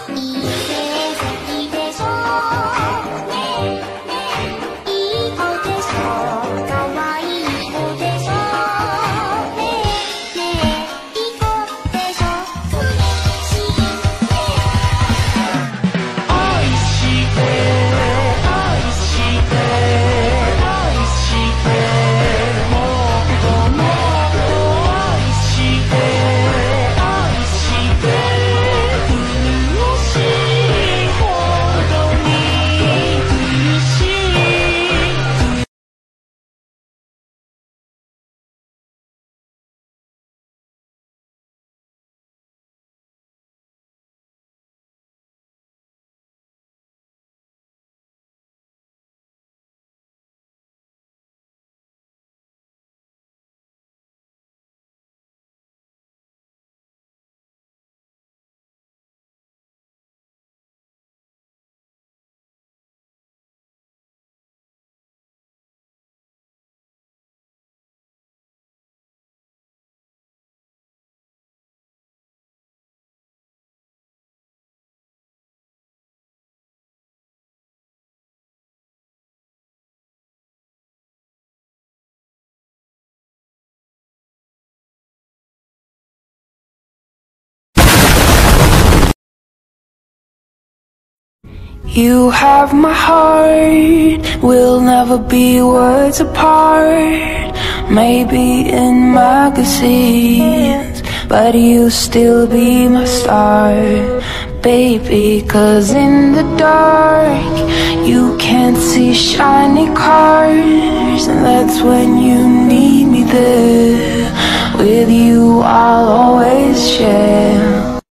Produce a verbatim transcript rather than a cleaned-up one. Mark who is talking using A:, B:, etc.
A: You have my heart, we'll never be words apart. Maybe in magazines, but you'll still be my star, baby. Cause in the dark, you can't see shiny cars, and that's when you need me there. With you I'll always share